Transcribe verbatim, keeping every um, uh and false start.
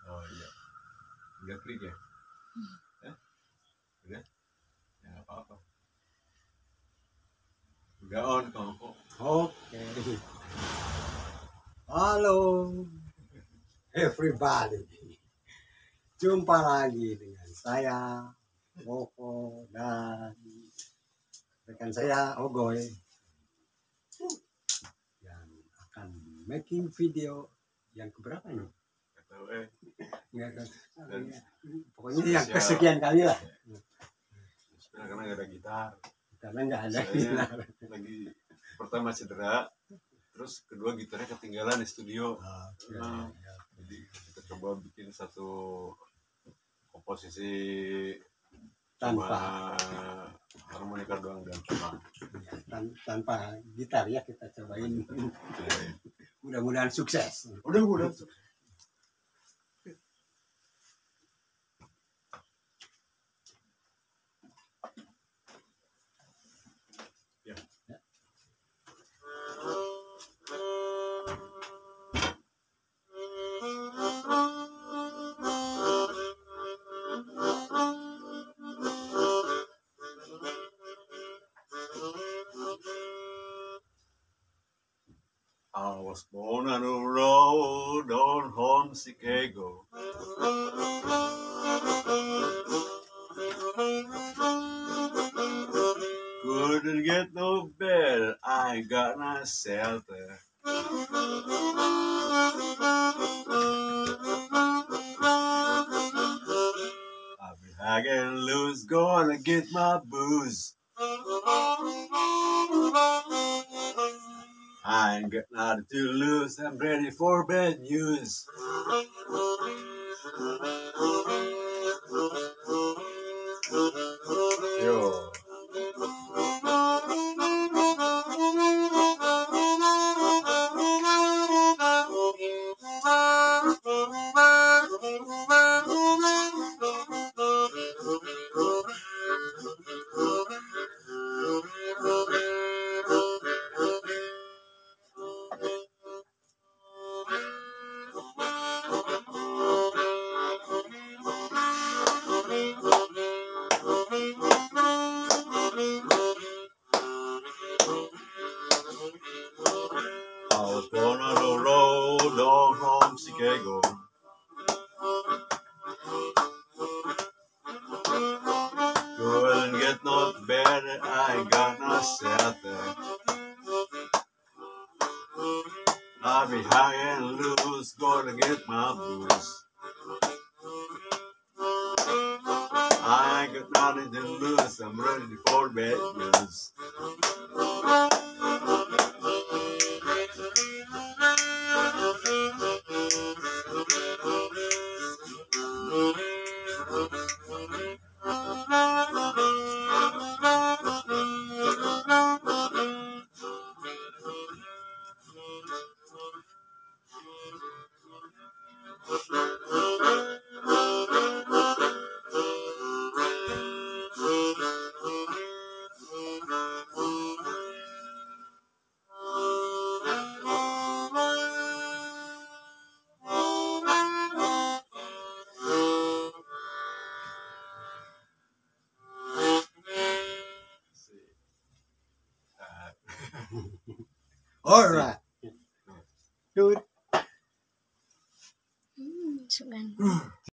Oh iya. Udah klik ya? Hmm. Eh? Udah? Ya nggak apa-apa. Udah on kamu kok. Oke. Halo everybody. Jumpa lagi dengan saya Woko dan rekan saya Ogoy yang akan making video yang keberapa ini? Nggak tahu eh. Nggak tahu. Dan Pokoknya yang spesial. kesekian kali lah. Sebenarnya karena nggak ada gitar. Karena nggak ada Saya gitar. lagi pertama cedera, terus kedua gitarnya ketinggalan di studio. Oke, Nah, ya. jadi kita coba bikin satu komposisi Tanpa cuma harmonika doang dan cuma ya, tan- tanpa gitar ya kita cobain. Mudah-mudahan sukses. udah udah ya. I was born on a road, DownHome, Chicago. Couldn't get no bed, I got no shelter. I'll be hanging loose, gonna get my booze. I ain't got nothing to lose, I'm ready for bad news. Yo. I was born on the road, long from Chicago. Couldn't get no better, I ain't got no shelter. I'll be high and loose, gonna get my booze. I ain't got nothing to lose, I'm ready for bad news. Alright. Dude. Hmm, sugan.